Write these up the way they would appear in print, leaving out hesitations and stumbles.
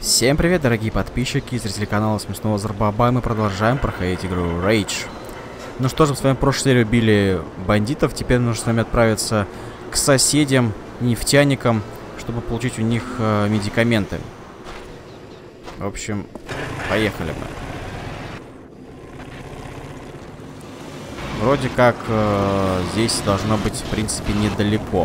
Всем привет, дорогие подписчики и зрители канала Смешного Зарбаба. Мы продолжаем проходить игру Rage. Ну что же, с вами в прошлой серии убили бандитов. Теперь нужно с вами отправиться к соседям, нефтяникам, чтобы получить у них медикаменты. В общем, поехали мы. Вроде как здесь должно быть, в принципе, недалеко.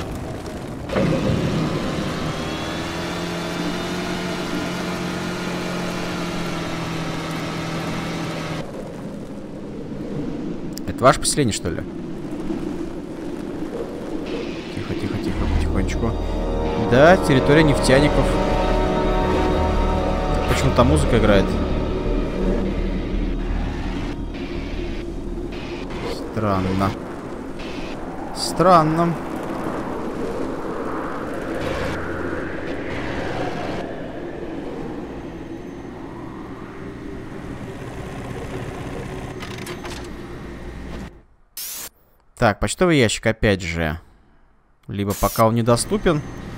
Это ваше поселение, что ли? Тихо, тихо, тихо, потихонечку. Да, территория нефтяников. Почему там музыка играет? Странно. Странно. Так, почтовый ящик опять же. Либо пока он недоступен.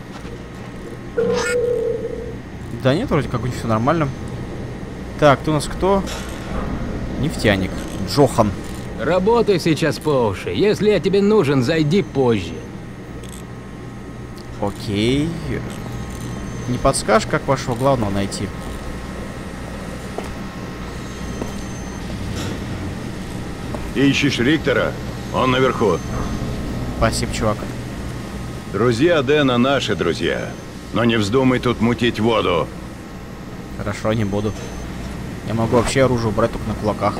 Да нет, вроде как у них все нормально. Так, ты у нас кто? Нефтяник. Джохан. Работай сейчас по уши. Если я тебе нужен, зайди позже. Окей. Не подскажешь, как вашего главного найти? Ищешь Риктора? Он наверху. Спасибо, чувак. Друзья Дэна наши друзья. Но не вздумай тут мутить воду. Хорошо, не буду. Я могу вообще оружие убрать только на кулаках.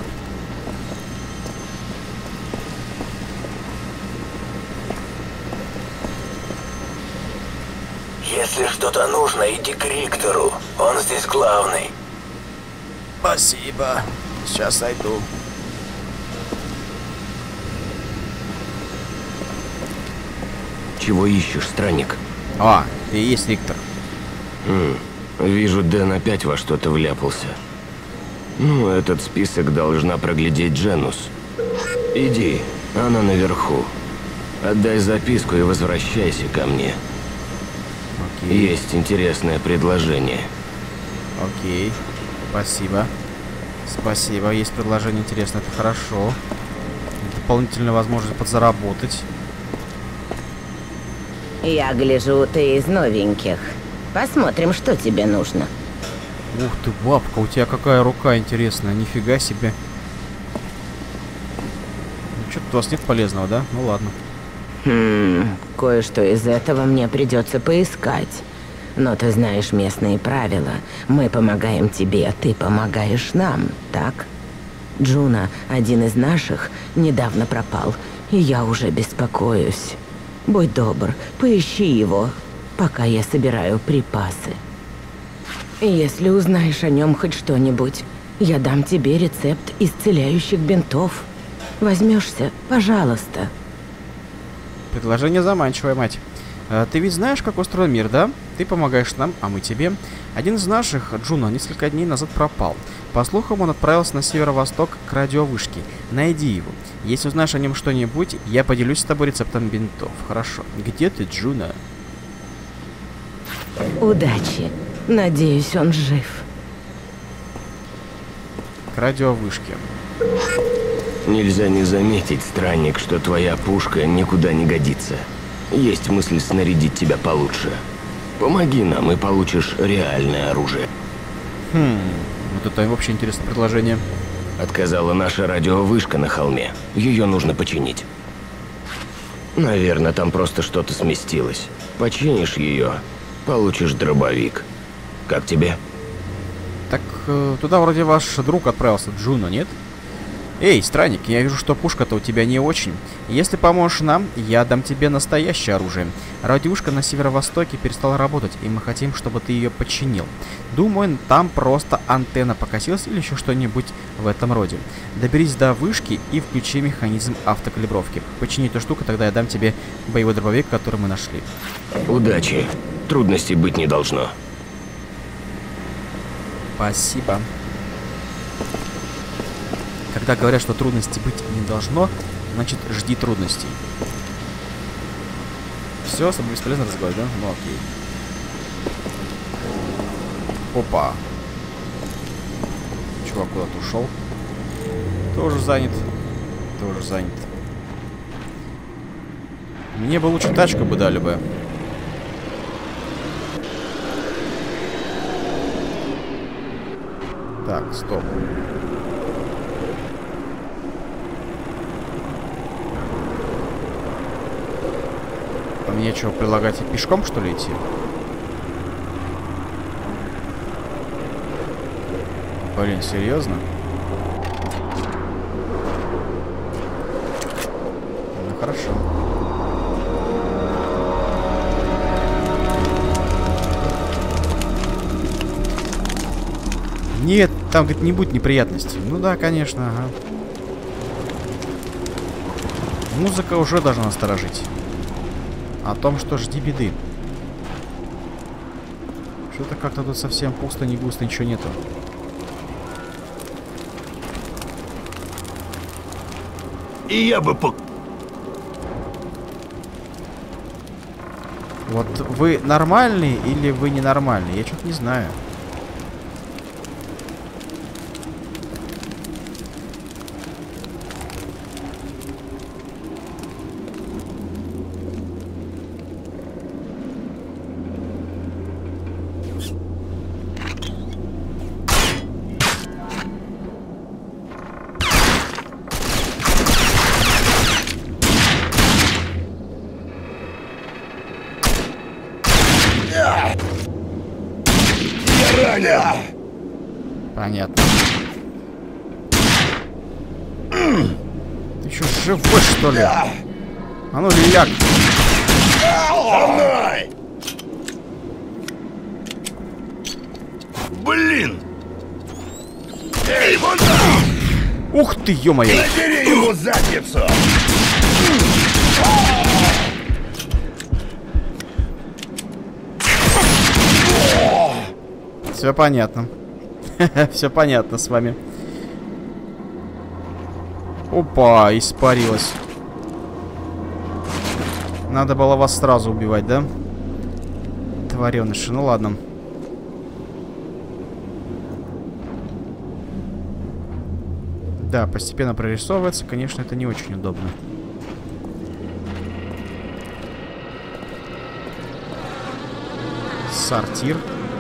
Если что-то нужно, иди к Риктору. Он здесь главный. Спасибо. Сейчас сойду. Чего ищешь, странник? А, ты и есть Риктор. Вижу, Дэн опять во что-то вляпался. Ну, этот список должна проглядеть Дженус. Иди, она наверху. Отдай записку и возвращайся ко мне. Окей. Есть интересное предложение. Окей. Спасибо. Спасибо. Есть предложение интересное. Это хорошо. Дополнительная возможность подзаработать. Я гляжу, ты из новеньких. Посмотрим, что тебе нужно. Ух ты, бабка, у тебя какая рука интересная. Нифига себе. Ну, что-то у вас нет полезного, да? Ну ладно. Кое-что из этого мне придется поискать. Но ты знаешь местные правила. Мы помогаем тебе, а ты помогаешь нам, так? Джуна, один из наших, недавно пропал, и я уже беспокоюсь. Будь добр, поищи его, пока я собираю припасы. Если узнаешь о нем хоть что-нибудь, я дам тебе рецепт исцеляющих бинтов. Возьмешься, пожалуйста. Предложение заманчивое, мать. Ты ведь знаешь, как устроен мир, да? Ты помогаешь нам, а мы тебе. Один из наших, Джуна, несколько дней назад пропал. По слухам, он отправился на северо-восток к радиовышке. Найди его. Если узнаешь о нем что-нибудь, я поделюсь с тобой рецептом бинтов. Хорошо. Где ты, Джуна? Удачи. Надеюсь, он жив. К радиовышке. Нельзя не заметить, странник, что твоя пушка никуда не годится. Есть мысль снарядить тебя получше. Помоги нам, и получишь реальное оружие. Вот это вообще интересное предложение. Отказала наша радиовышка на холме. Ее нужно починить. Наверное, там просто что-то сместилось. Починишь ее, получишь дробовик. Как тебе? Так, туда вроде ваш друг отправился, Джуна, нет? Эй, странник, я вижу, что пушка-то у тебя не очень. Если поможешь нам, я дам тебе настоящее оружие. Радиошка на северо-востоке перестала работать, и мы хотим, чтобы ты ее починил. Думаю, там просто антенна покосилась или еще что-нибудь в этом роде. Доберись до вышки и включи механизм автокалибровки. Почини эту штуку, тогда я дам тебе боевой дробовик, который мы нашли. Удачи. Трудностей быть не должно. Спасибо. Когда говорят, что трудностей быть не должно, значит, жди трудностей. Все, с тобой бесполезно разговаривать, да? Ну окей. Опа. Чувак куда-то ушел. Тоже занят. Тоже занят. Мне бы лучше тачку бы дали бы. Так, стоп. А мне что, предлагать пешком, что ли, идти? Блин, серьезно? Ну, хорошо. Нет, там, говорит, не будет неприятностей. Ну да, конечно, ага. Музыка уже должна насторожить. О том, что жди беды. Что-то как-то тут совсем пусто, не густо, ничего нету. И я бы Вот вы нормальный или вы ненормальный? Я что-то не знаю. Понятно. Ты что, живой, что ли? А ну, ляг. Блин! Эй, вон там! Ух ты, ё-моё! Надери ему задницу! Все понятно. Все понятно с вами. Опа, испарилась. Надо было вас сразу убивать, да? Тварёныши, ну ладно. Да, постепенно прорисовывается. Конечно, это не очень удобно. Сортир.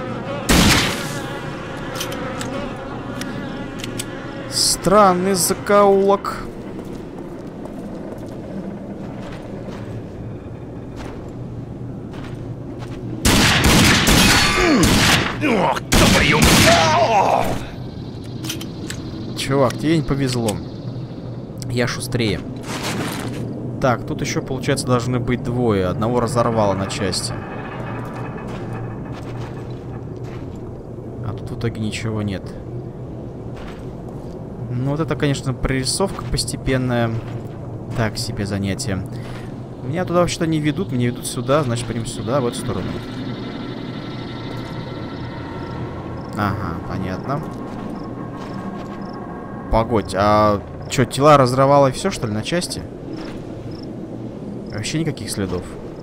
Странный закоулок. Ох, твою... Чувак, тебе не повезло. Я шустрее. Так, тут еще, получается, должны быть двое. Одного разорвало на части. А тут в итоге ничего нет. Ну, вот это, конечно, прорисовка постепенная. Так себе занятие. Меня туда вообще-то не ведут. Меня ведут сюда, значит, пойдем сюда, в эту сторону. Ага, понятно. Погодь, а что, тела разорвало и все, что ли, на части? Вообще никаких следов.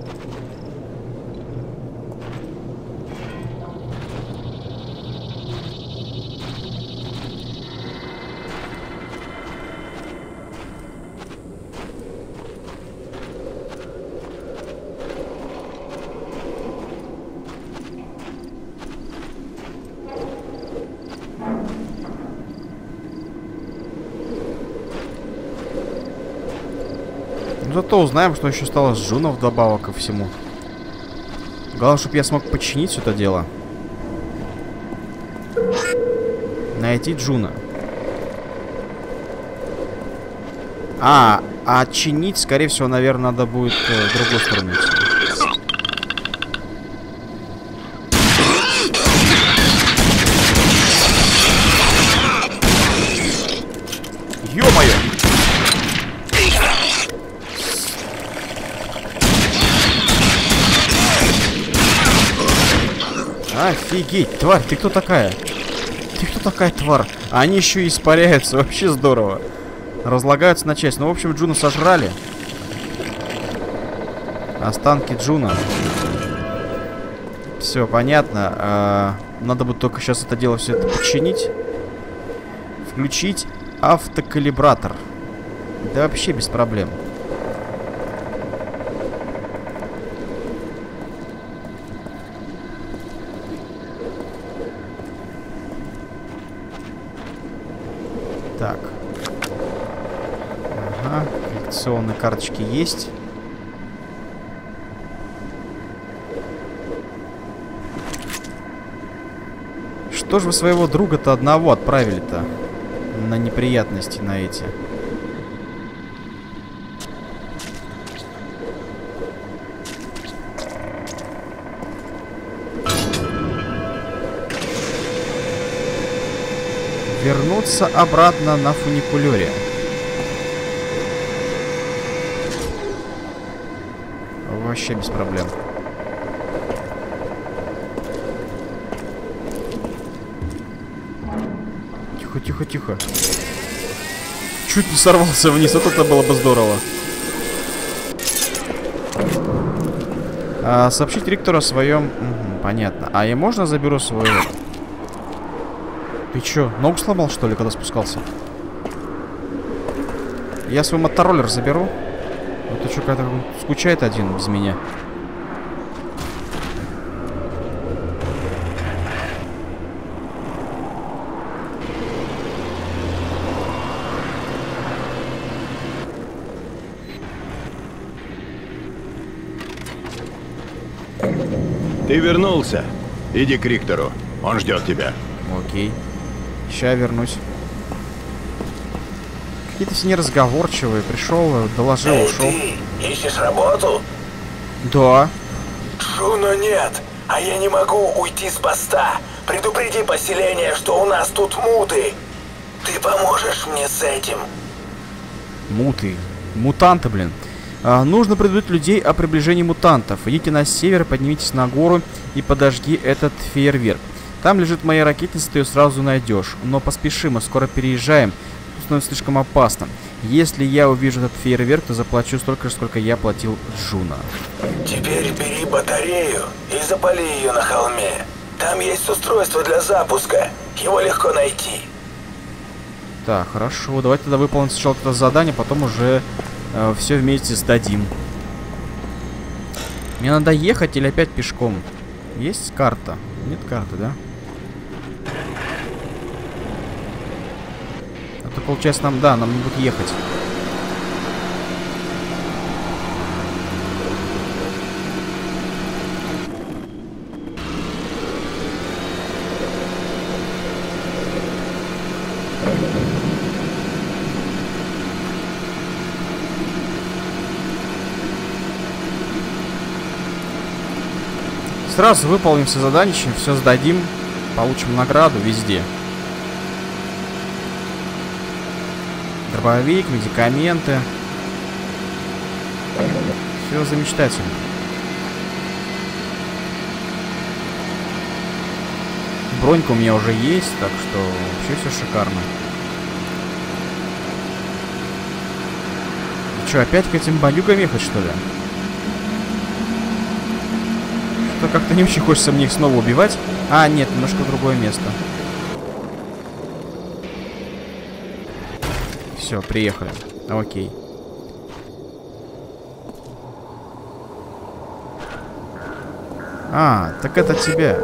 Зато узнаем, что еще стало с Джуна вдобавок ко всему. Главное, чтобы я смог починить все это дело. Найти Джуна. А чинить, скорее всего, наверное, надо будет в другую сторону идти. Ё-моё! Офигеть, тварь, ты кто такая? Ты кто такая, тварь? А они еще и испаряются, вообще здорово. Разлагаются на части. Ну, в общем, Джуна сожрали. Останки Джуна. Все, понятно. Надо будет только сейчас это дело все это починить. Включить автокалибратор. Да вообще без проблем. Так. Ага, коллекционные карточки есть. Что же вы своего друга-то одного отправили-то на неприятности на эти? Вернуться обратно на фуникулере. Вообще без проблем. Тихо, тихо, тихо. Чуть не сорвался вниз, вот это было бы здорово. Сообщить ректору о своем... Угу, понятно. А я можно заберу свой... Ты чё, ногу сломал, что ли, когда спускался? Я свой мотороллер заберу. Вот ты чё, когда скучает один без меня. Ты вернулся. Иди к Риктору. Он ждет тебя. Окей. Ща вернусь. Какие-то все неразговорчивые. Пришел, доложил, ушел. Ты ищешь работу? Да. Джуно нет, а я не могу уйти с поста. Предупреди поселение, что у нас тут муты. Ты поможешь мне с этим? Муты. Мутанты, блин. Нужно предупредить людей о приближении мутантов. Идите на север, поднимитесь на гору и подожги этот фейерверк. Там лежит моя ракетница, ты ее сразу найдешь. Но поспеши, мы скоро переезжаем. Тут становится слишком опасно. Если я увижу этот фейерверк, то заплачу столько же, сколько я платил Джуно. Теперь бери батарею и запали ее на холме. Там есть устройство для запуска. Его легко найти. Так, хорошо. Давайте тогда выполним сначала это задание, потом уже все вместе сдадим. Мне надо ехать или опять пешком? Есть карта? Нет карты, да? Это получается нам, да, нам будут ехать. Сразу выполним все задания, все сдадим, получим награду везде. Дробовик, медикаменты. Все замечательно. Бронька у меня уже есть, так что вообще все шикарно. Че, опять к этим бандюгам ехать, что ли? Как-то не очень хочется мне их снова убивать. А, нет, немножко другое место. Все, приехали. Окей. А, так это тебя.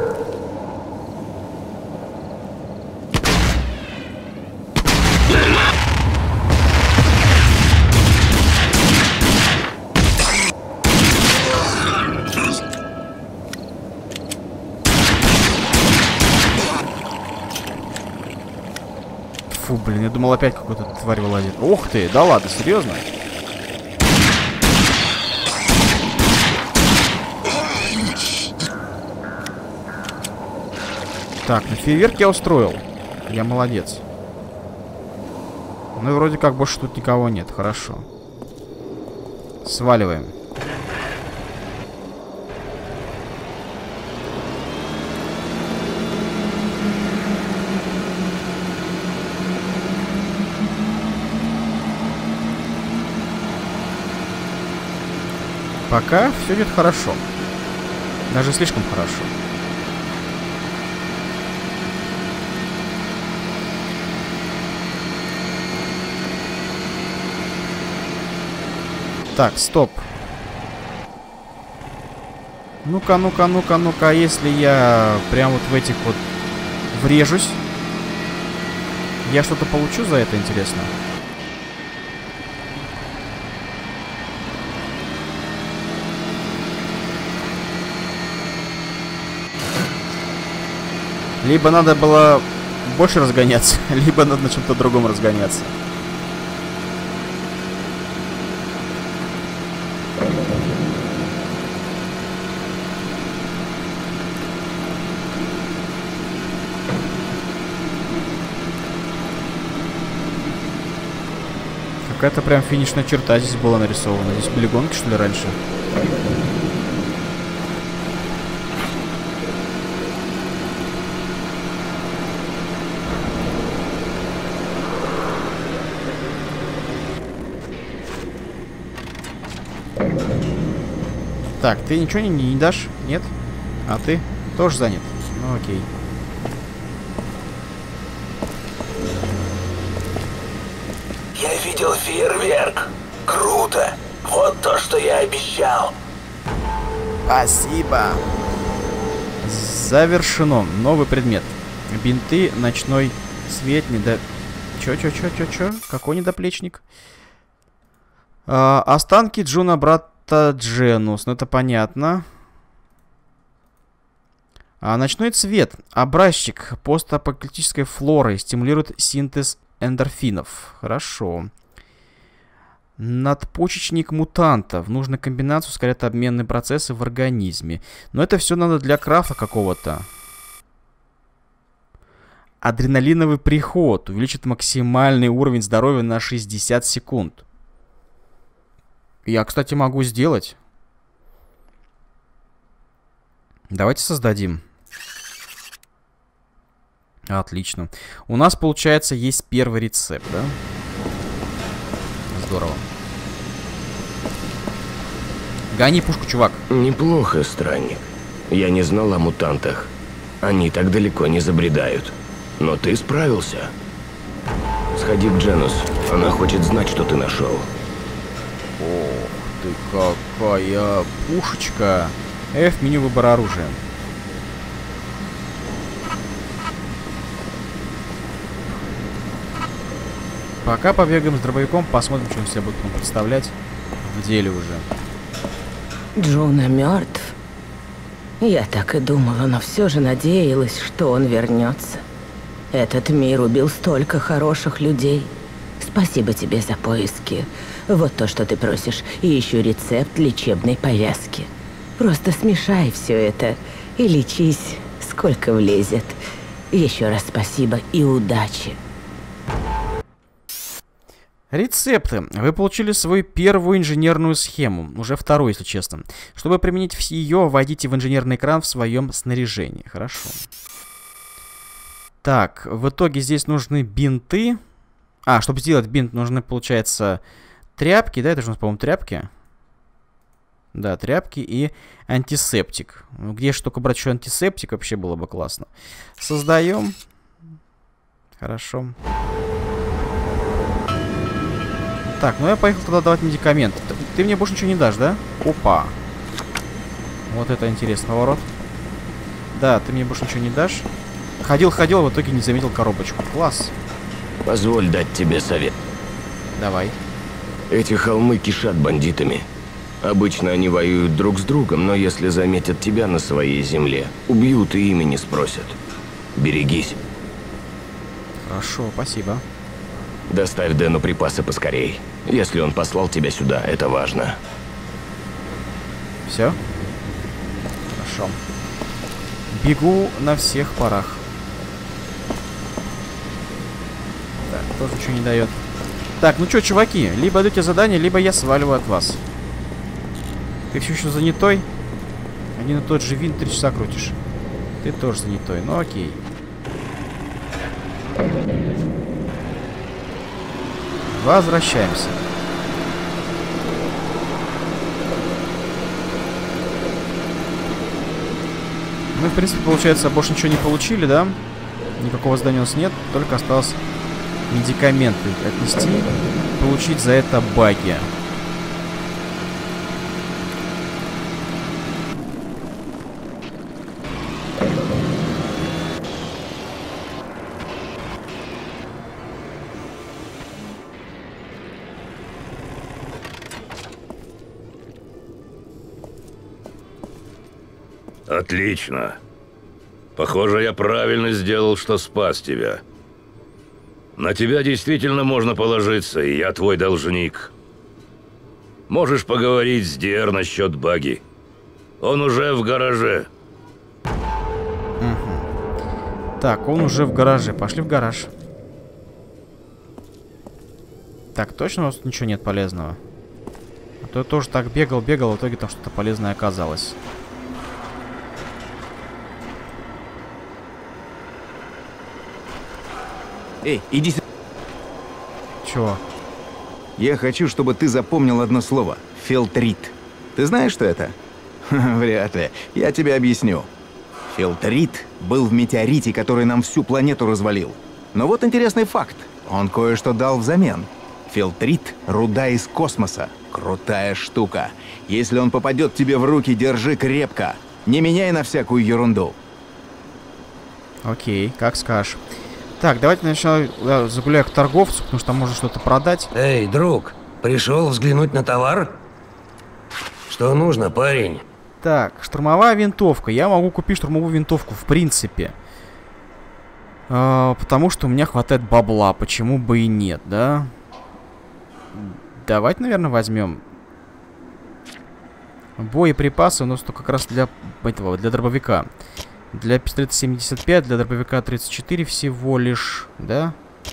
Фу, блин, я думал опять какой-то тварь вылазит. Ух ты, да ладно, серьезно? Так, на фейерверк я устроил. Я молодец. Ну и вроде как больше тут никого нет, хорошо. Сваливаем. Пока все идет хорошо. Даже слишком хорошо. Так, стоп. Ну-ка, ну-ка, ну-ка, ну-ка. Если я прям вот в этих вот врежусь, я что-то получу за это, интересно? Либо надо было больше разгоняться, либо надо на чем-то другом разгоняться. Какая-то прям финишная черта здесь была нарисована. Здесь были гонки, что ли, раньше? Так, ты ничего не дашь? Нет? А ты тоже занят? Ну окей. Я видел фейерверк. Круто. Вот то, что я обещал. Спасибо. Завершено. Новый предмет. Бинты, ночной свет, Чё? Какой недоплечник? Останки Джуна, брата Дженус. Ну, это понятно. Ночной цвет. Образчик постапокалиптической флоры. Стимулирует синтез эндорфинов. Хорошо. Надпочечник мутантов. Нужна комбинация, ускоряет обменные процессы в организме. Но это все надо для крафта какого-то. Адреналиновый приход. Увеличит максимальный уровень здоровья на 60 секунд. Я, кстати, могу сделать. Давайте создадим. Отлично. У нас, получается, есть первый рецепт, да? Здорово. Гони пушку, чувак. Неплохо, странник. Я не знал о мутантах. Они так далеко не забредают. Но ты справился. Сходи к Дженус. Она хочет знать, что ты нашел. Ох ты, какая пушечка. F, меню выбора оружия. Пока побегаем с дробовиком, посмотрим, что он себя будет представлять в деле уже. Джуна мертв. Я так и думала, но все же надеялась, что он вернется. Этот мир убил столько хороших людей. Спасибо тебе за поиски. Вот то, что ты просишь. И еще рецепт лечебной повязки. Просто смешай все это и лечись, сколько влезет. Еще раз спасибо и удачи. Рецепты. Вы получили свою первую инженерную схему. Уже вторую, если честно. Чтобы применить ее, вводите в инженерный экран в своем снаряжении. Хорошо. Так, в итоге здесь нужны бинты. Чтобы сделать бинт, нужны, получается, тряпки. Да, это же у нас, по-моему, тряпки. Да, тряпки и антисептик. Где же только брать еще антисептик, вообще было бы классно. Создаем. Хорошо. Так, ну я поехал тогда давать медикаменты. Ты мне больше ничего не дашь, да? Опа. Вот это интересный поворот. Да, ты мне больше ничего не дашь. Ходил, в итоге не заметил коробочку. Класс. Позволь дать тебе совет. Давай. Эти холмы кишат бандитами. Обычно они воюют друг с другом, но если заметят тебя на своей земле, убьют и имя не спросят. Берегись. Хорошо, спасибо. Доставь Дэну припасы поскорей. Если он послал тебя сюда, это важно. Все? Хорошо. Бегу на всех парах. Так, тоже ничего не дает. Так, ну что, чуваки, либо даете задание, либо я сваливаю от вас. Ты все еще занятой? Один и тот же винт 3 часа крутишь. Ты тоже занятой, ну окей. Возвращаемся. Мы, в принципе, получается, больше ничего не получили, да? Никакого задания у нас нет. Только осталось медикаменты отнести. Получить за это баги. Отлично. Похоже, я правильно сделал, что спас тебя. На тебя действительно можно положиться, и я твой должник. Можешь поговорить с Диэр насчет баги. Он уже в гараже. Так, он уже в гараже. Пошли в гараж. Так, точно у нас ничего нет полезного? А то я тоже так бегал, в итоге там что-то полезное оказалось. Эй, иди сюда. Чего? Я хочу, чтобы ты запомнил одно слово. Фелтрит. Ты знаешь, что это? Вряд ли. Я тебе объясню. Фелтрит был в метеорите, который нам всю планету развалил. Но вот интересный факт. Он кое-что дал взамен. Фелтрит — руда из космоса. Крутая штука. Если он попадет тебе в руки, держи крепко. Не меняй на всякую ерунду. Окей, как скажешь. Так, давайте сначала загуляю к торговцу, потому что там можно что-то продать. Эй, друг, пришел взглянуть на товар? Что нужно, парень? Так, штурмовая винтовка. Я могу купить штурмовую винтовку, в принципе. Потому что у меня хватает бабла. Почему бы и нет, да? Давайте, наверное, возьмем. Боеприпасы у нас только как раз для дробовика. Для пистолета 75, для дробовика 34 всего лишь, да?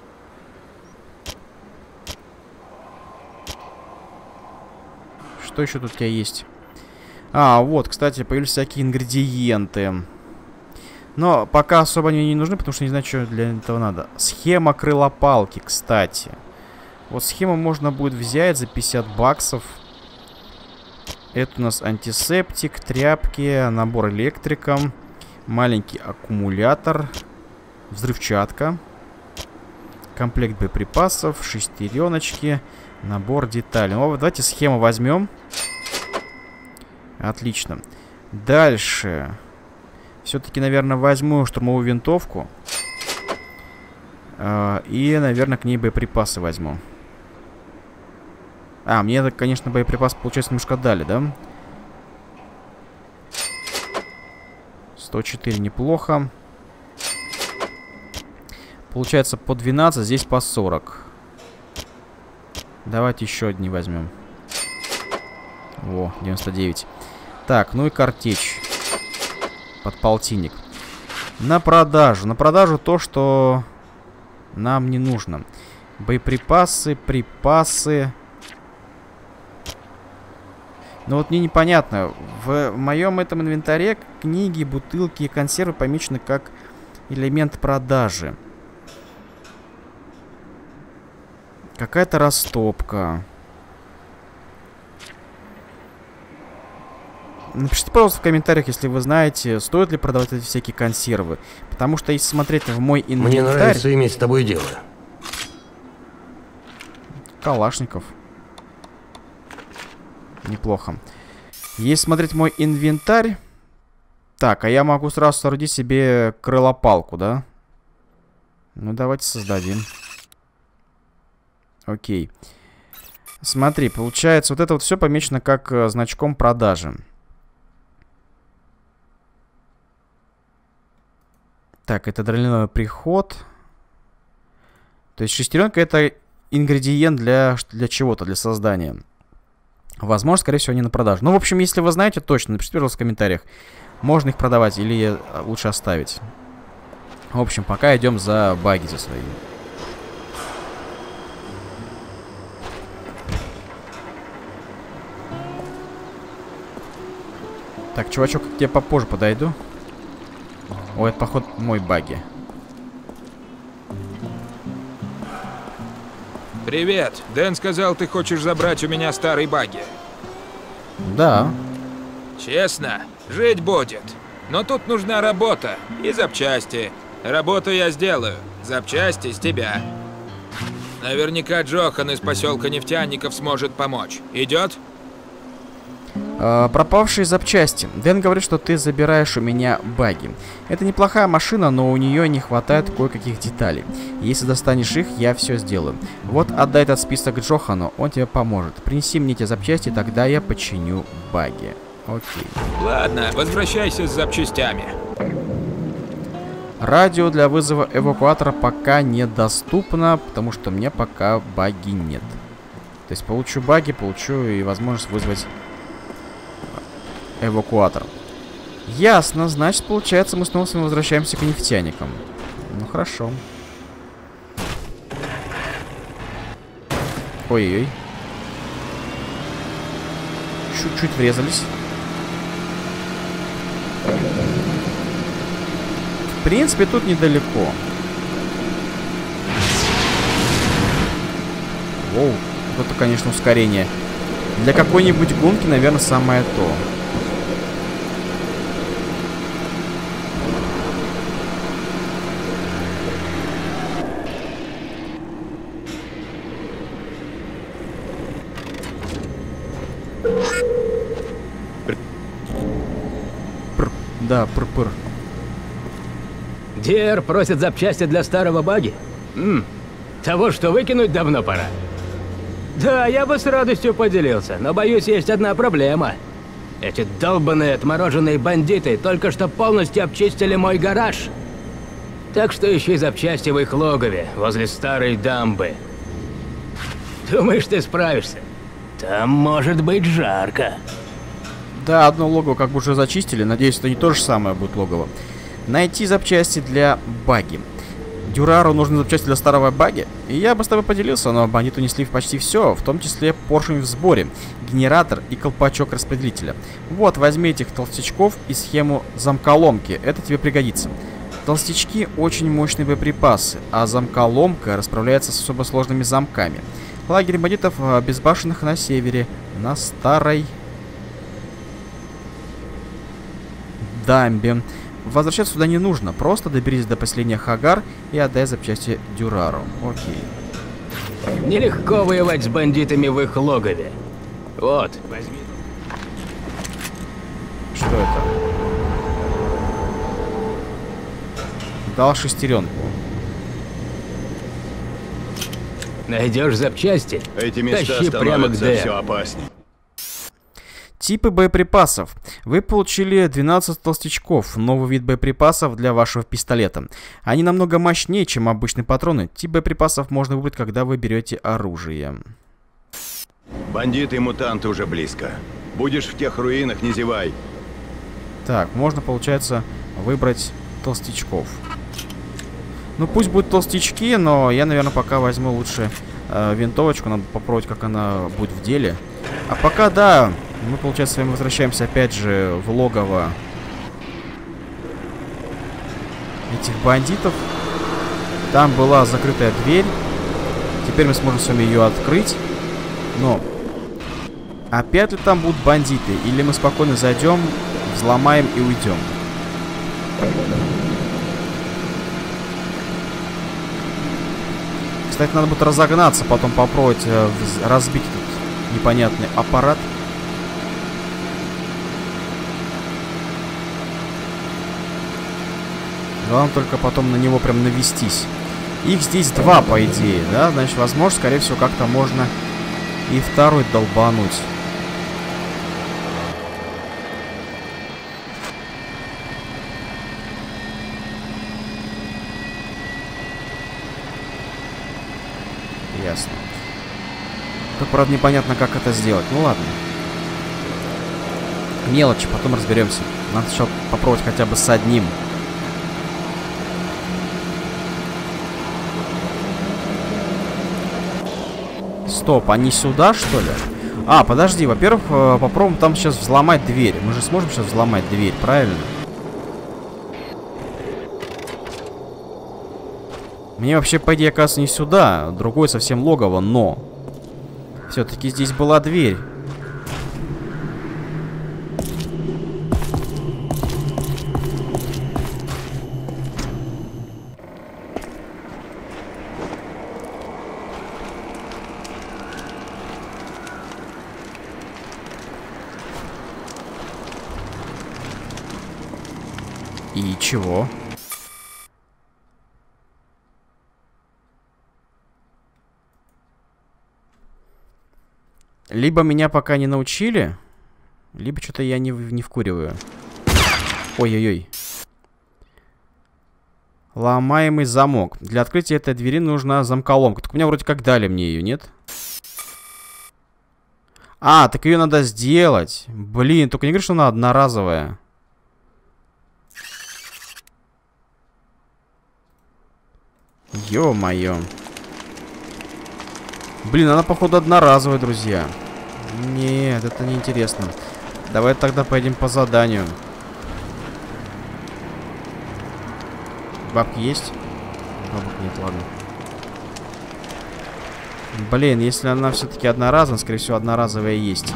Что еще тут у тебя есть? А, вот, кстати, появились всякие ингредиенты. Но пока особо они не нужны, потому что не знаю, что для этого надо. Схема крылопалки, кстати. Вот схему можно будет взять за 50 баксов. Это у нас антисептик, тряпки, набор электрика, маленький аккумулятор, взрывчатка, комплект боеприпасов, шестереночки, набор деталей. Ну, давайте схему возьмем. Отлично. Дальше. Все-таки, наверное, возьму штурмовую винтовку. И, наверное, к ней боеприпасы возьму. А, мне, это, конечно, боеприпасы, получается, немножко дали, да? 104 неплохо. Получается, по 12, здесь по 40. Давайте еще одни возьмем. Во, 99. Так, ну и картечь. Под полтинник. На продажу. На продажу то, что нам не нужно. Боеприпасы, припасы. Но вот мне непонятно. В моем этом инвентаре книги, бутылки и консервы помечены как элемент продажи. Какая-то растопка. Напишите, пожалуйста, в комментариях, если вы знаете, стоит ли продавать эти всякие консервы. Потому что если смотреть в мой инвентарь... Мне нравится иметь с тобой дело. Калашников. Неплохо. Если смотреть мой инвентарь... Так, а я могу сразу соорудить себе крылопалку, да? Ну, давайте создадим. Окей. Смотри, получается, вот это вот все помечено как значком продажи. Так, это адреналиновый приход. То есть шестеренка — это ингредиент для чего-то, для создания. Возможно, скорее всего, они на продажу. Ну, в общем, если вы знаете точно, напишите, пожалуйста, в комментариях. Можно их продавать или лучше оставить. В общем, пока идем за баги за свои. Так, чувачок, к тебе попозже подойду. О, это, походу, мой баги. Привет. Дэн сказал, ты хочешь забрать у меня старый баги. Да. Честно, жить будет. Но тут нужна работа и запчасти. Работу я сделаю, запчасти с тебя. Наверняка Джохан из поселка нефтяников сможет помочь. Идет? Пропавшие запчасти. Дэн говорит, что ты забираешь у меня баги. Это неплохая машина, но у нее не хватает кое-каких деталей. Если достанешь их, я все сделаю. Вот отдай этот список Джохану, он тебе поможет. Принеси мне эти запчасти, тогда я починю баги. Окей. Ладно, возвращайся с запчастями. Радио для вызова эвакуатора пока недоступно, потому что мне пока баги нет. То есть получу баги, получу и возможность вызвать эвакуатор. Ясно, значит, получается, мы снова с вами возвращаемся к нефтяникам. Ну, хорошо. Ой-ой-ой. Чуть-чуть врезались. В принципе, тут недалеко. Воу, вот это, конечно, ускорение. Для какой-нибудь гонки, наверное, самое то. Да, пр-пр. Дер просит запчасти для старого баги? Того, что выкинуть давно пора. Да, я бы с радостью поделился, но боюсь, есть одна проблема. Эти долбаные отмороженные бандиты только что полностью обчистили мой гараж. Так что ищи запчасти в их логове, возле старой дамбы. Думаешь, ты справишься? Там может быть жарко. Да, одно логово как бы уже зачистили. Надеюсь, это не то же самое будет логово. Найти запчасти для баги. Дюрару нужны запчасти для старого баги. И я бы с тобой поделился, но бандиты унесли почти все, в том числе поршень в сборе, генератор и колпачок распределителя. Вот, возьми этих толстячков и схему замколомки. Это тебе пригодится. Толстячки очень мощные боеприпасы, а замколомка расправляется с особо сложными замками. Лагерь бандитов безбашенных на севере, на старой дамбе. Возвращаться сюда не нужно, просто доберись до поселения Хагар и отдай запчасти Дюрару. Окей. Нелегко воевать с бандитами в их логове. Вот, возьми. Что это? Дал шестеренку. Найдешь запчасти? Эти места Тащи прямо к становятся Д. все опаснее. Типы боеприпасов. Вы получили 12 толстячков, новый вид боеприпасов для вашего пистолета. Они намного мощнее, чем обычные патроны. Тип боеприпасов можно выбрать, когда вы берете оружие. Бандиты и мутанты уже близко. Будешь в тех руинах, не зевай. Так, можно, получается, выбрать толстячков. Ну, пусть будут толстячки, но я, наверное, пока возьму лучше винтовочку. Надо попробовать, как она будет в деле. А пока, да, мы, получается, с вами возвращаемся опять же в логово этих бандитов. Там была закрытая дверь. Теперь мы сможем с вами ее открыть. Но опять ли там будут бандиты? Или мы спокойно зайдем, взломаем и уйдем? Кстати, надо будет разогнаться, потом попробовать разбить этот непонятный аппарат. Главное только потом на него прям навестись. Их здесь два, по идее, да? Значит, возможно, скорее всего, как-то можно и второй долбануть. Ясно. Только, правда, непонятно, как это сделать. Ну ладно. Мелочи, потом разберемся. Надо сначала попробовать хотя бы с одним. Стоп, они сюда, что ли? А, подожди, во-первых, попробуем там сейчас взломать дверь. Мы же сможем сейчас взломать дверь, правильно? Мне вообще, по идее, оказывается, не сюда. Другое совсем логово, но... Все-таки здесь была дверь. И чего? Либо меня пока не научили Либо что-то я не вкуриваю. Ой-ой-ой. Ломаемый замок. Для открытия этой двери нужна замколомка. Так у меня вроде как дали мне ее, нет? А, так ее надо сделать. Блин, только не говори, что она одноразовая. Ё-моё. Блин, она, походу, одноразовая, друзья. Нет, это неинтересно. Давай тогда поедем по заданию. Бабки есть? Бабок нет, ладно. Блин, если она все-таки одноразовая, скорее всего, одноразовая есть.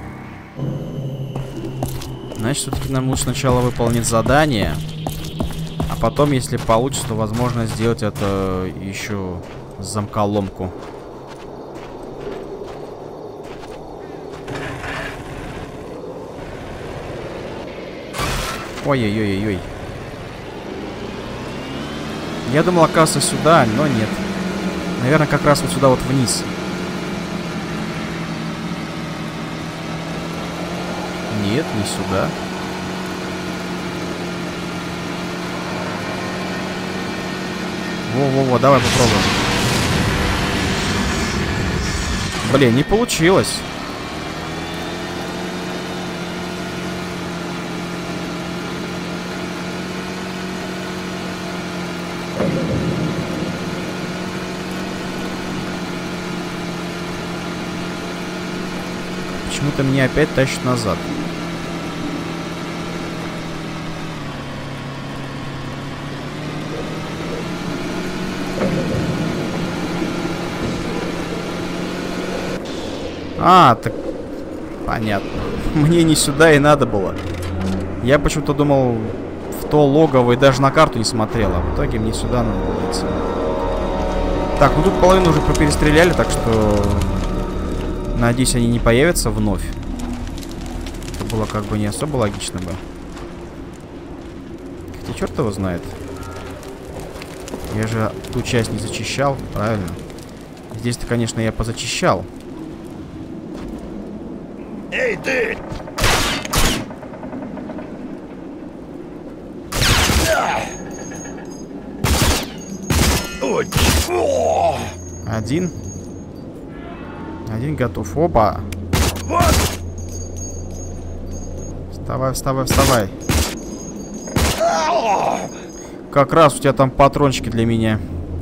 Значит, все-таки нам лучше сначала выполнить задание. А потом, если получится, то возможно сделать это еще замколомку. Ой-ой-ой-ой-ой. Я думал, оказывается, сюда, но нет. Наверное, как раз вот сюда вот вниз. Нет, не сюда. Во-во-во, давай попробуем. Блин, не получилось. Почему-то меня опять тащит назад. А, так понятно. Мне не сюда и надо было. Я почему-то думал в то логово и даже на карту не смотрел, а в итоге мне сюда надо было идти. Так, ну тут половину уже поперестреляли, так что надеюсь, они не появятся вновь. Это было как бы не особо логично бы. Хотя черт его знает. Я же ту часть не зачищал, правильно? Здесь-то, конечно, я позачищал. Эй, ты! Один. Один готов. Опа! Вставай, вставай, вставай. Как раз у тебя там патрончики для меня.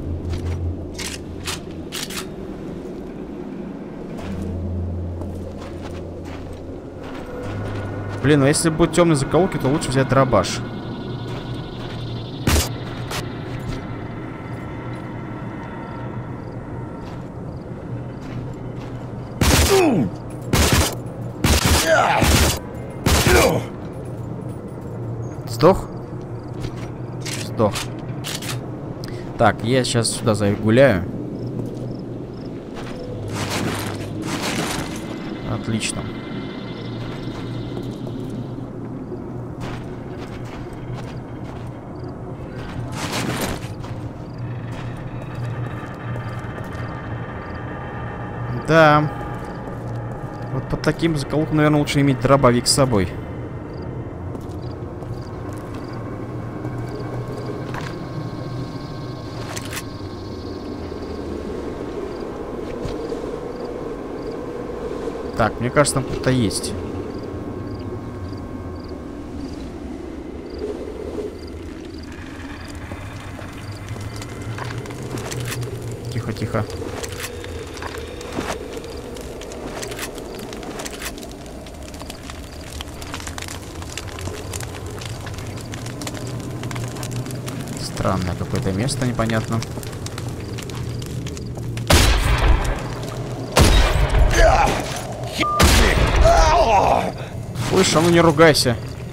Блин, ну если будут темные закоулки, то лучше взять дробаш. Сдох? Сдох. Так, я сейчас сюда загуляю. Отлично. Да. Вот под таким заколком, наверное, лучше иметь дробовик с собой. Так, мне кажется, там кто-то есть. Тихо, тихо. Странное какое-то место, непонятно. Слышь, а ну не ругайся.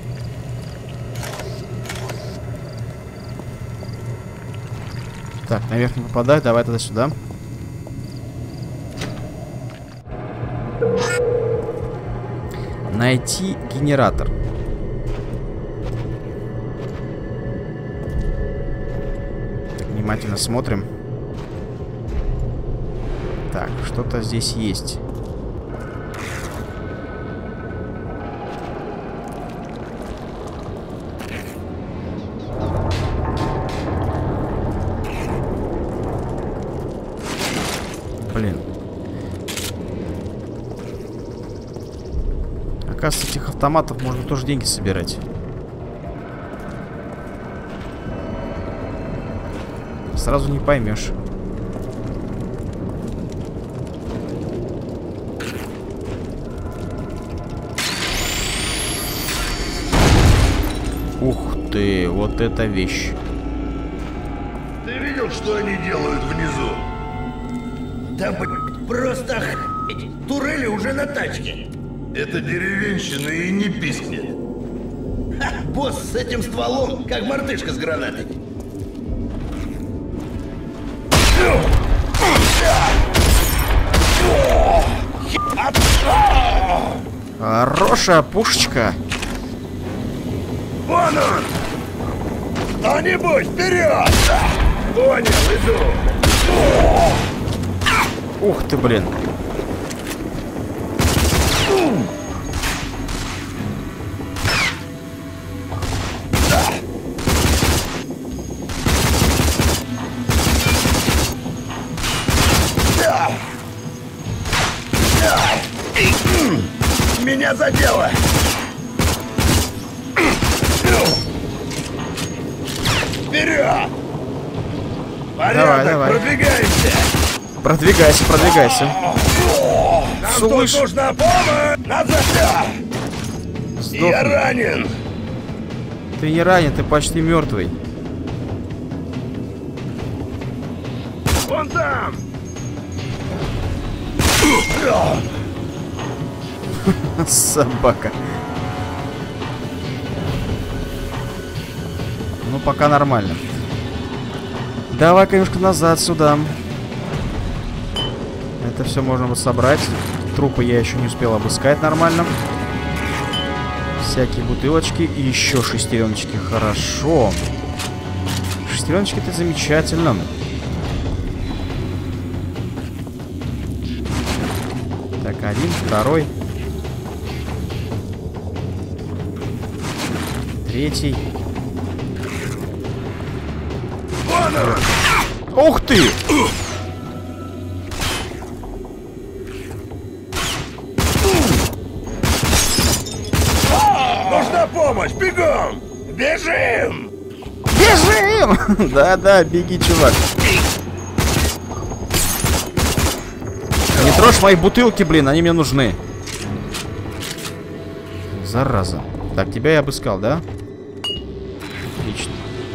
Так, наверх не попадаю. Давай тогда сюда. Найти генератор. Так, внимательно смотрим. Так, что-то здесь есть. Блин. Оказывается, этих автоматов можно тоже деньги собирать. Сразу не поймешь. Ух ты, вот эта вещь. Ты видел, что они делают внизу? Да просто эти турели уже на тачке. Это деревенщина и не пискнет. Ха, босс с этим стволом, как мартышка с гранатой. Хорошая пушечка. Вон он! Кто-нибудь, вперед! Понял, иду. Ух ты, блин. Меня задело! Вперед! Порядок, давай. продвигаемся! Продвигайся, продвигайся. Нам Слышь. тут нужна помощь! Назад! Сдохни. Я ранен! Ты не ранен, ты почти мертвый. Вон там! Собака. Ну, пока нормально. Давай-ка немножко назад сюда. Это все можно бы собрать. Трупы я еще не успел обыскать нормально. Всякие бутылочки и еще шестереночки. Хорошо. Шестереночки — это замечательно. Так, один, второй. Третий. Ух ты! Нужна помощь! Бегом! Бежим! Бежим! Да-да, беги, чувак. Не трожь мои бутылки, блин, они мне нужны. Зараза. Так, тебя я обыскал, да? Отлично.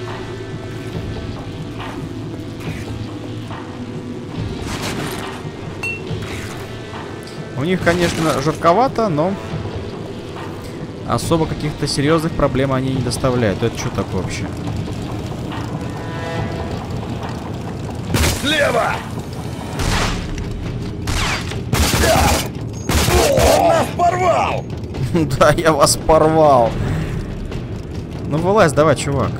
У них, конечно, жарковато, но особо каких-то серьезных проблем они не доставляют. Это что такое вообще? Слева! Он нас порвал! Да, я вас порвал. Ну, вылазь давай, чувак.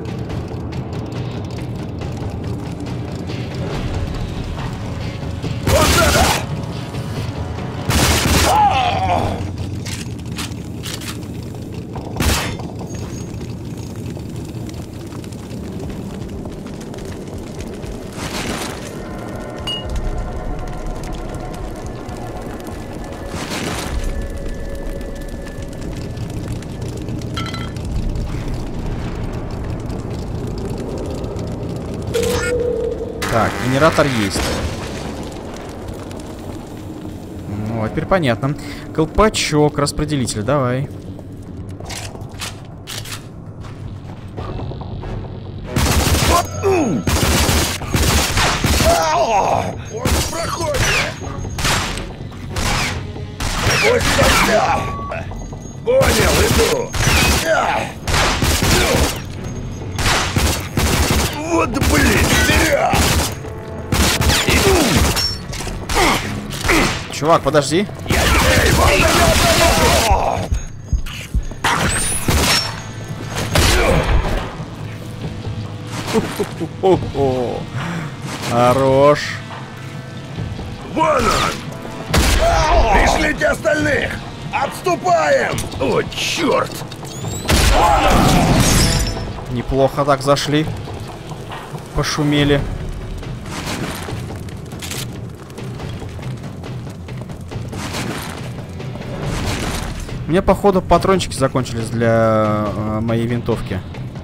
Так, генератор есть. Ну, а теперь понятно. Колпачок, распределитель, давай. Он проходит! Пусть тогда! Понял, иду! Вот блин, вперед! Чувак, подожди. Хо-хо-хо-хо. Хорош. Вон он! Пришлите остальных! Отступаем! О, черт! Неплохо так зашли. Пошумели. У меня, походу, патрончики закончились для моей винтовки.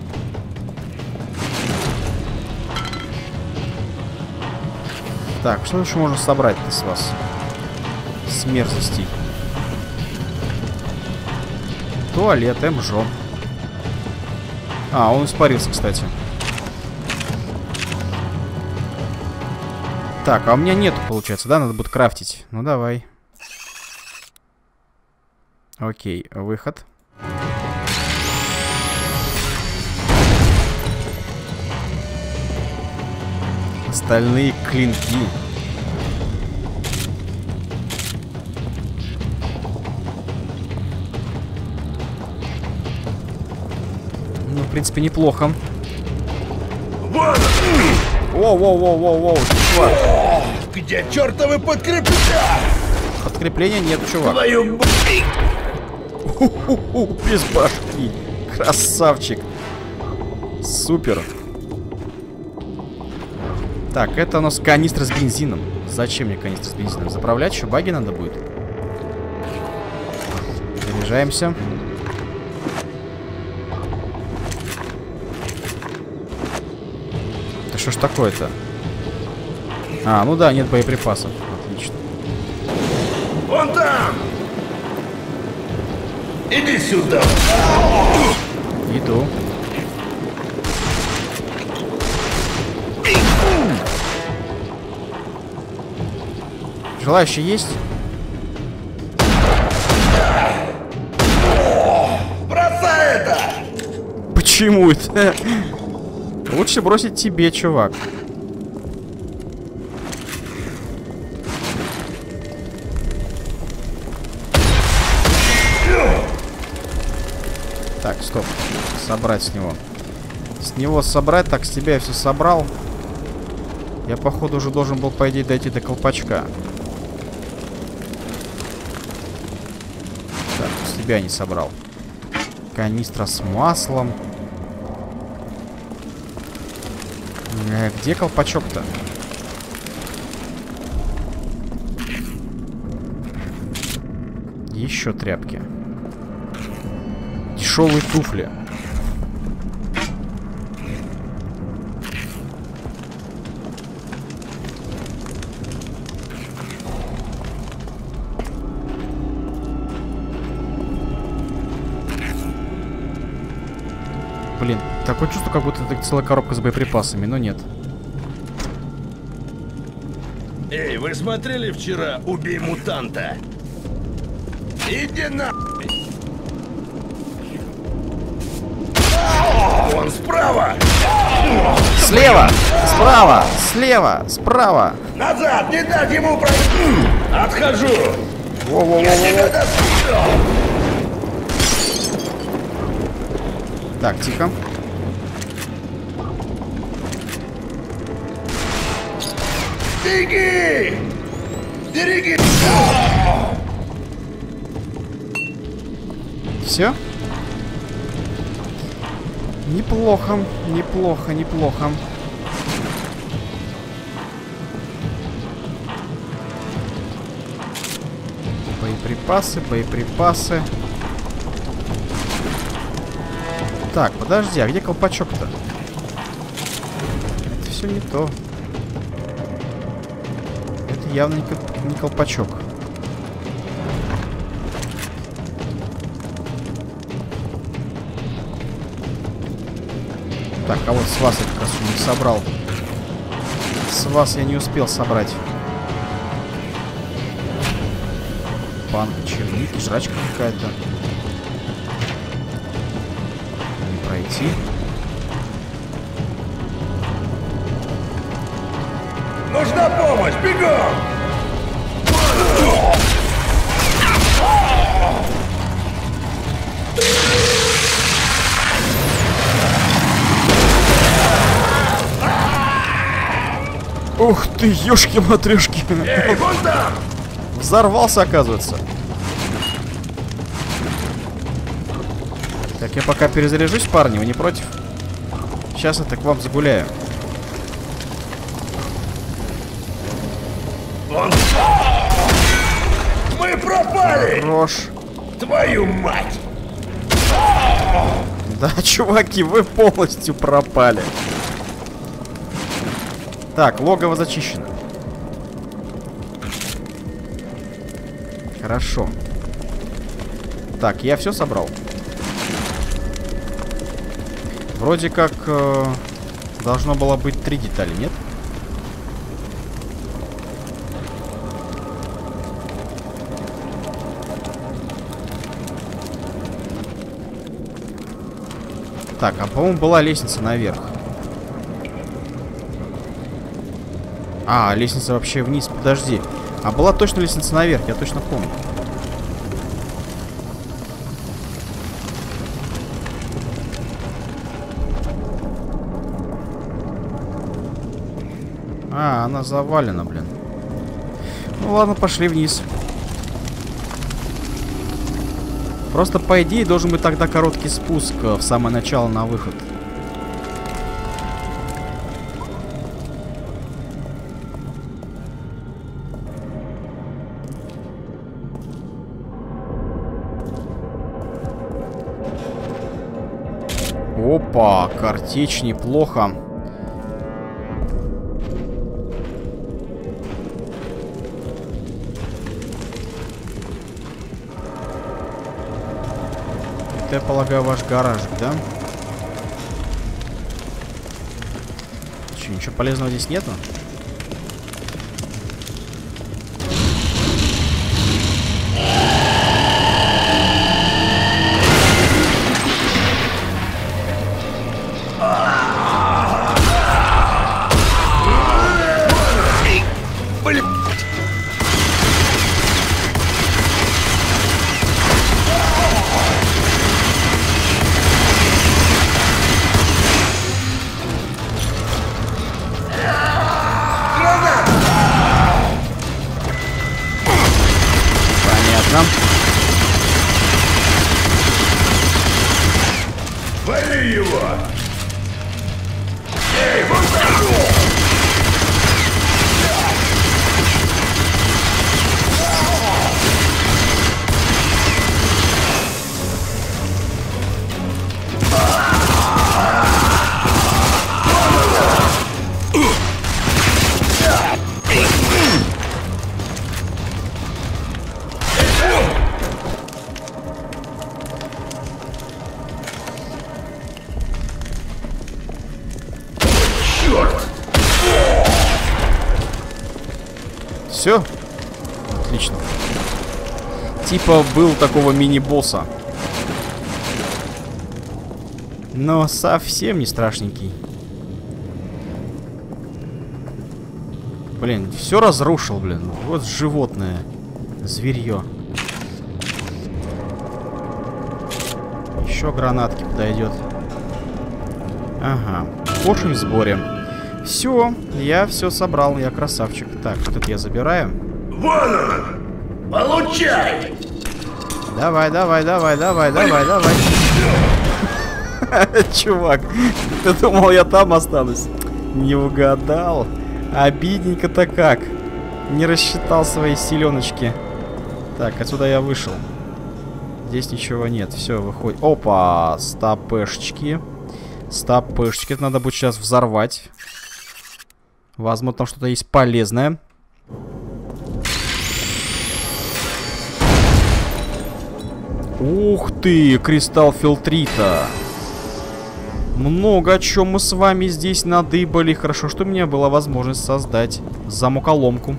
Так, что еще можно собрать-то с вас? С мерзостей. Туалет, МЖО. А, он испарился, кстати. Так, а у меня нету, получается, да? Надо будет крафтить. Ну, давай. Окей, выход. Стальные клинки. Ну, в принципе, неплохо. Воу-воу-воу-воу-воу, чувак. Где чертовы подкрепления? Подкрепления нет, чувак. Твою... Без башки. Красавчик. Супер. Так, это у нас канистра с бензином. Зачем мне канистра с бензином? Заправлять еще баги надо будет. Заряжаемся. Да что ж такое-то? А, ну да, нет боеприпасов. Отлично. Вон там! Иди сюда! Иду. Желающие есть? Бросай это! Почему это? Лучше бросить тебе, чувак. Так, стоп. Собрать с него. С него собрать. Так, с тебя я все собрал. Я, походу, уже должен был, по идее, дойти до колпачка. Так, с тебя не собрал. Канистра с маслом. Где колпачок-то? Еще тряпки. Дешевые туфли. Блин, такое чувство, как будто это целая коробка с боеприпасами, но нет. Эй, вы смотрели вчера «Убей мутанта»? Иди на... Вон справа! Слева! Справа! Слева! Справа! Назад! Не дать ему пройти! Отхожу! Я тебя достал! Так, тихо. Беги! Береги! Все? Неплохо, неплохо, неплохо. Боеприпасы, боеприпасы. Так, подожди, а где колпачок-то? Это все не то. Это явно не колпачок. Так, а вот с вас я как раз не собрал. С вас я не успел собрать. Банка черники, жрачка какая-то. Не пройти. Нужна помощь! Бегом! Ух ты, ёшки-матрёшки. Эй, вон там! Взорвался, оказывается. Так, я пока перезаряжусь, парни, вы не против? Сейчас я так к вам загуляю. Мы пропали! Хорош. Твою мать! Да, чуваки, вы полностью пропали. Так, логово зачищено. Хорошо. Так, я все собрал. Вроде как должно было быть 3 детали, нет? Так, а по-моему была лестница наверх. А, лестница вообще вниз, подожди. А была точно лестница наверх, я точно помню. А, она завалена, блин. Ну ладно, пошли вниз. Просто, по идее, должен быть тогда короткий спуск в самое начало на выход. Опа, картечь неплохо. Это, я полагаю, ваш гаражик, да? Че, ничего полезного здесь нету? Вали его! Все? Отлично. Типа был такого мини-босса. Но совсем не страшненький. Блин, все разрушил, блин. Вот животное. Зверье. Еще гранатки подойдет. Ага. Поршень в сборе. Все, я все собрал, я красавчик. Так, вот это я забираю. Вон он! Получай! Давай, давай, давай, давай, давай, давай. Чувак, ты думал, я там останусь? Не угадал. Обидненько-то как. Не рассчитал свои силеночки. Так, отсюда я вышел. Здесь ничего нет. Все, выходит. Опа, стопешечки. Стопешечки. Это надо будет сейчас взорвать. Возможно, там что-то есть полезное. Ух ты, кристалл филтрита. Много о чем мы с вами здесь надыбали. Хорошо, что у меня была возможность создать замоколомку.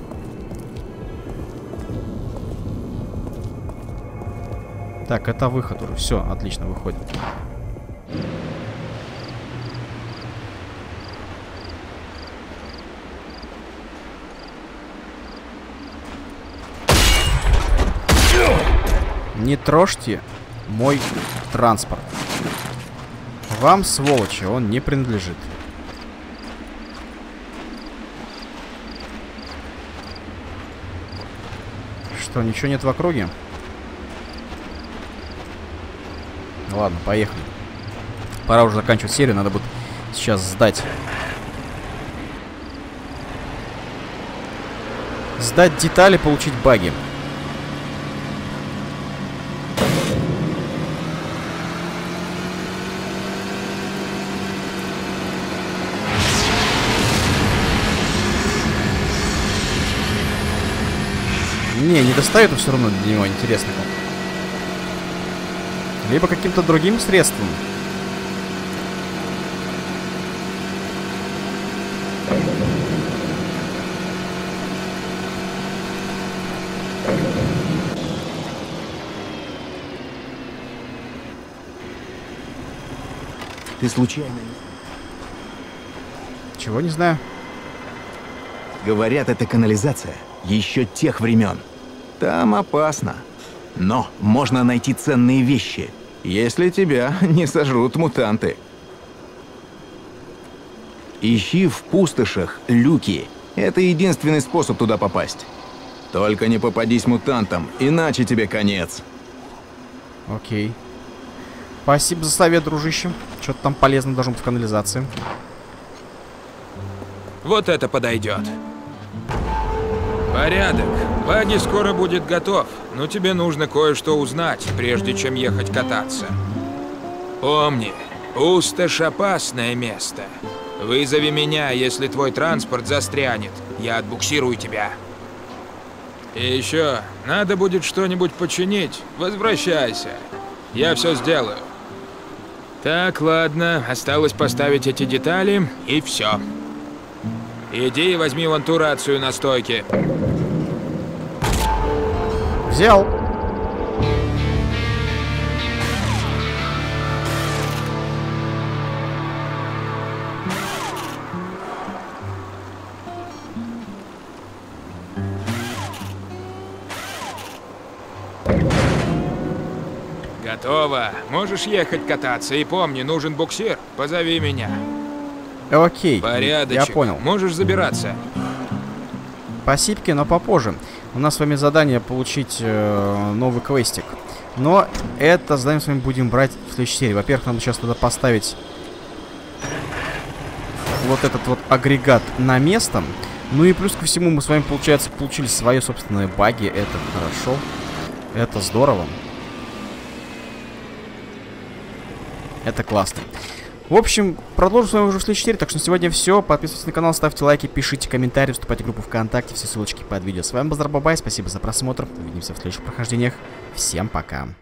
Так, это выход уже. Все, отлично, выходит. Не трожьте мой транспорт. Вам, сволочи, он не принадлежит. Что, ничего нет в округе? Ладно, поехали. Пора уже заканчивать серию, надо будет сейчас сдать. Сдать детали, получить баги. Не достает, но все равно для него интересно как. Либо каким-то другим средством. Ты случайно... Чего не знаю. Говорят, это канализация еще тех времен. Там опасно. Но можно найти ценные вещи, если тебя не сожрут мутанты. Ищи в пустошах люки. Это единственный способ туда попасть. Только не попадись мутантам, иначе тебе конец. Окей. Спасибо за совет, дружище. Что-то там полезно должно быть в канализации. Вот это подойдет. Порядок. Багги скоро будет готов, но тебе нужно кое-что узнать, прежде чем ехать кататься. Помни, пустошь — опасное место. Вызови меня, если твой транспорт застрянет. Я отбуксирую тебя. И еще, надо будет что-нибудь починить. Возвращайся. Я все сделаю. Так, ладно, осталось поставить эти детали, и все. Иди и возьми вон ту рацию на стойке. Взял. Готово. Можешь ехать кататься. И помни, нужен буксир. Позови меня. Окей. Порядочек. Я понял. Можешь забираться. Спасибо, но попозже. У нас с вами задание получить новый квестик. Но это задание с вами будем брать в следующей серии. Во-первых, нам сейчас надо поставить вот этот вот агрегат на место. Ну и плюс ко всему мы с вами, получается, получили свои собственные баги. Это хорошо. Это здорово. Это классно. В общем, продолжим с вами уже в следующей серии. Так что на сегодня все. Подписывайтесь на канал, ставьте лайки, пишите комментарии, вступайте в группу ВКонтакте. Все ссылочки под видео. С вами был Базар Бабай. Спасибо за просмотр. Увидимся в следующих прохождениях. Всем пока.